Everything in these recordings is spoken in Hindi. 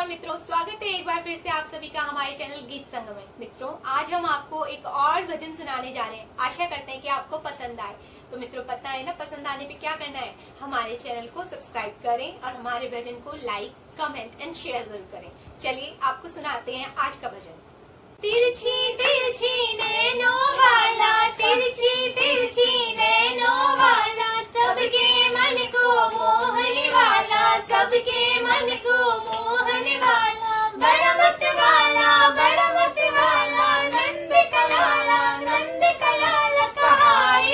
मित्रों, स्वागत है एक बार फिर से आप सभी का हमारे चैनल गीत संगम में। मित्रों, आज हम आपको एक और भजन सुनाने जा रहे हैं। आशा करते हैं कि आपको पसंद आए। तो मित्रों, पता है ना पसंद आने पे क्या करना है? हमारे चैनल को सब्सक्राइब करें और हमारे भजन को लाइक, कमेंट एंड शेयर जरूर करें। चलिए आपको सुनाते हैं आज का भजन। तिरछी तिरछी नैनों वाला, तिरछी तिरछी नैनों वाला, सबके मन को मोहने वाला, सबके मन को मोहने वाला, बड़ा मत वाला, बड़ा मत वाला, नंद कलाला, नंद कलाला कहाए।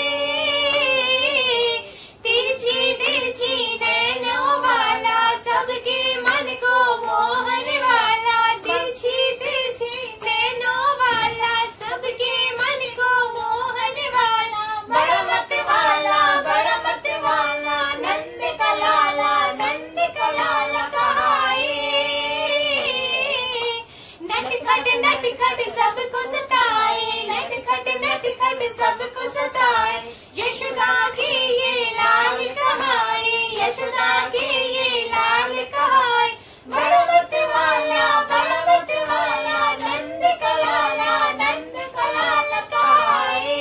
तिरछी तिरछी नैनों वाला, सबके मन को मोहने वाला, तिरछी तिरछी नैनों वाला, सबके मन को मोहने वाला, बड़ा मत वाला, बड़ा मत वाला, नंद कलाला, नंद कलाला कहाए। नटखट सबको सताए, नटखट सबको सताए, यशोदा के ये लाल कहाए, यशोदा के ये लाल कहाए, बड़ा मत वाला, बड़ा मत वाला, नंद कलाला कहाए।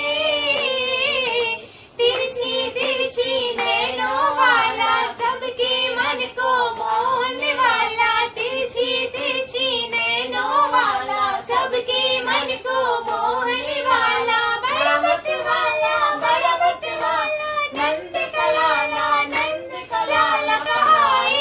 तिरछी तिरछी नैनों वाला, सबके मन को मोहने वाला, तिरछी तिरछी नैनों वाला, सबके मन को मोहने वाला, बड़ा मत वाला, बड़ा मत वाला, नंद कलाला कहाए।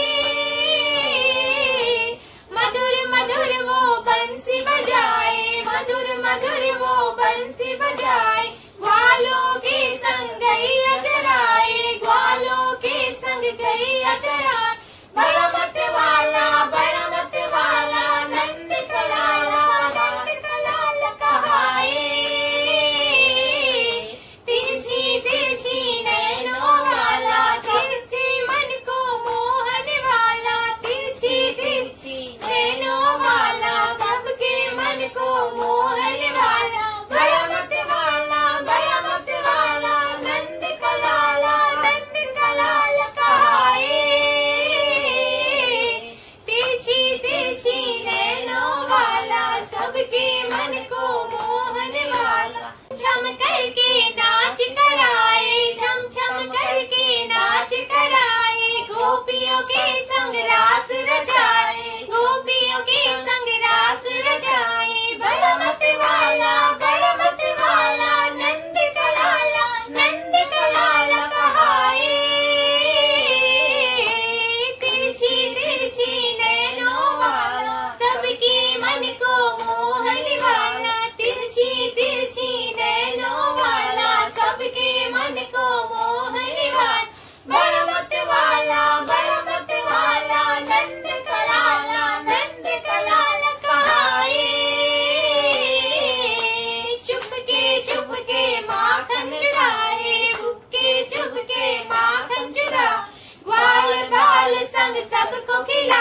मधुर मधुर वो बंसी बजाए, मधुर मधुर वो बंसी बजाए, ग्वालों के संग गैया चराए, ग्वालों के संग गैया चराए, बड़ा मत वाला, बड़ा मत वाला, नंद कलाला कहाए। तिरछी तिरछी नैनों वाला, सबके मन को मोहने वाला, तिरछी तिरछी नैनों वाला, सबके मन को मोहने वाला, बड़ा मत वाला, बड़ा मत वाला, नंद कलाला कहाए। तिरछी तिरछी नैनों वाला, सबके मन को मोहने वाला, झम करके नाच कराए, झम झम करके नाच कराए, गोपियों के संग रास रचाए, गोपियों के संग रास रचाए, बड़ा मत वाला, बड़ा मत वाला, नंद कलाला कहाए। तिरछी तिरछी नैनों वाला, सबके मन को मोहने वाला, तिरछी तिरछी नैनों वाला, सबके मन को मोहने वाला, बड़ा मत वाला, बड़ा मत वाला, नंद कलाला कहाए। चुपके माखन चुराए, चुपके माखन चुरा, ग्वाल बाल संग सबको खिला,